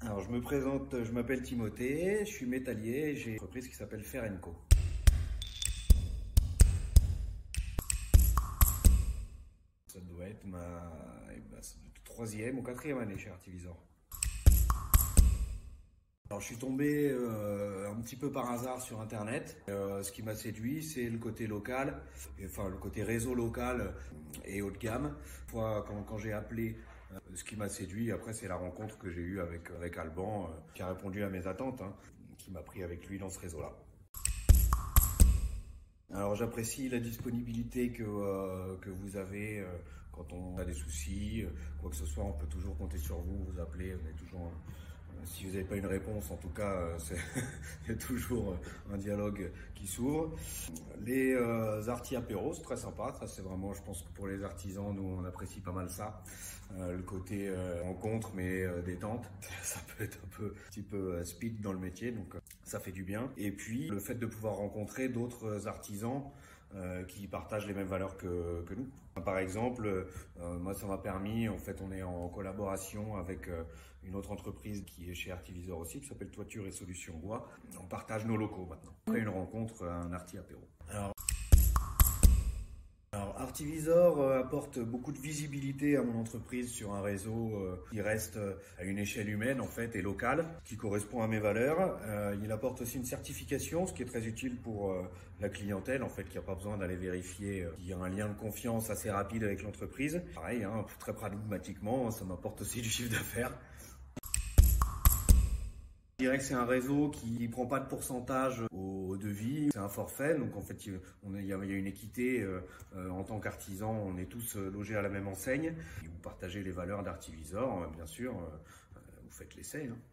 Alors, je me présente, je m'appelle Timothée, je suis métallier et j'ai une entreprise qui s'appelle Fer & Co. Ça doit être ma troisième ou quatrième année chez Artivisor. Alors, je suis tombé un petit peu par hasard sur Internet. Ce qui m'a séduit, c'est le côté local, enfin le côté réseau local et haut de gamme. Quand j'ai appelé, ce qui m'a séduit, après, c'est la rencontre que j'ai eue avec Alban, qui a répondu à mes attentes, hein, qui m'a pris avec lui dans ce réseau-là. Alors j'apprécie la disponibilité que vous avez quand on a des soucis, quoi que ce soit, on peut toujours compter sur vous, vous appeler, on est toujours, si vous n'avez pas une réponse, en tout cas, il y a toujours un dialogue qui s'ouvre. Les artis apéros, c'est très sympa, ça c'est vraiment, je pense que pour les artisans, nous on apprécie pas mal ça. Le côté rencontre mais détente, ça peut être un petit peu speed dans le métier, donc ça fait du bien. Et puis le fait de pouvoir rencontrer d'autres artisans qui partagent les mêmes valeurs que nous. Par exemple, moi ça m'a permis, en fait on est en collaboration avec une autre entreprise qui est chez Artivisor aussi, qui s'appelle Toiture et Solutions Bois. On partage nos locaux maintenant. Après une rencontre, un arti apéro. Alors Artivisor apporte beaucoup de visibilité à mon entreprise sur un réseau qui reste à une échelle humaine en fait et locale, qui correspond à mes valeurs. Il apporte aussi une certification, ce qui est très utile pour la clientèle en fait, qui n'a pas besoin d'aller vérifier qu'il y a un lien de confiance assez rapide avec l'entreprise. Pareil, hein, très pragmatiquement, ça m'apporte aussi du chiffre d'affaires. Je dirais que c'est un réseau qui ne prend pas de pourcentage au devis, c'est un forfait, donc en fait il y a une équité en tant qu'artisan, on est tous logés à la même enseigne. Vous partagez les valeurs d'Artivisor, bien sûr, vous faites l'essai. Hein.